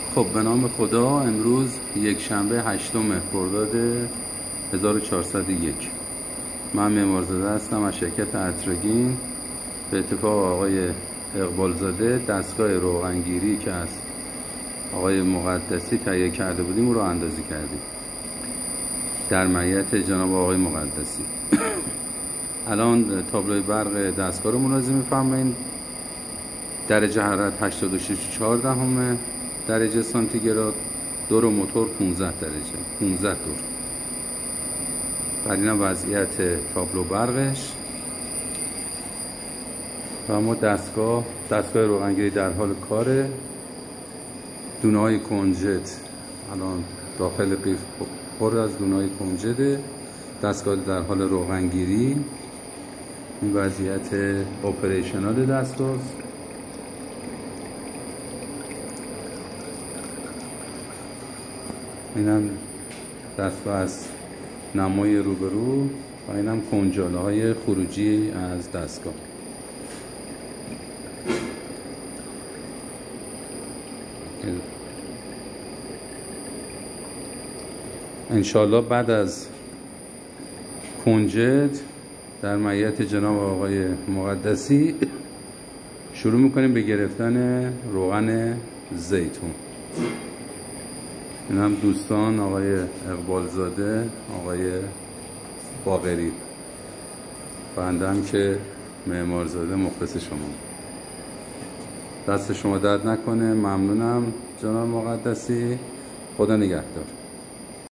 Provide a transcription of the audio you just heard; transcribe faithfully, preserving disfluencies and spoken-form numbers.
خب به نام خدا، امروز یک شنبه هشتم خرداد هزار و چهارصد و یک. من معمارزاده هستم از شرکت اتراگین. به اتفاق آقای اقبالزاده دستگاه روغنگیری که از آقای مقدسی تهیه کرده بودیم رو اندازی کردیم در معیت جناب آقای مقدسی. الان تابلوی برق دستگاه رو ملاحظه می‌فرمایید. درجه حرارت هشتاد و شش و چهار دهم درجه سانتیگراد، دور موتور پانزده درجه پانزده دور. بعد اینم وضعیت تابلو برقش. و اما دستگاه دستگاه روغنگیری در حال کاره. دونه های کنجد الان داخل قیف پر از دونه های کنجده. دستگاه در حال روغنگیری. این وضعیت اپریشنال دستگاه. اینم دستگاه از نمای روبرو و اینم کنجاله های خروجی از دستگاه. انشالله بعد از کنجد در معیت جناب آقای مقدسی شروع میکنیم به گرفتن روغن زیتون. این هم دوستان آقای اقبالزاده، آقای باقری، بنده هم که معمارزاده مخلص شما. دست شما درد نکنه. ممنونم جناب مقدسی. خدا نگهدار.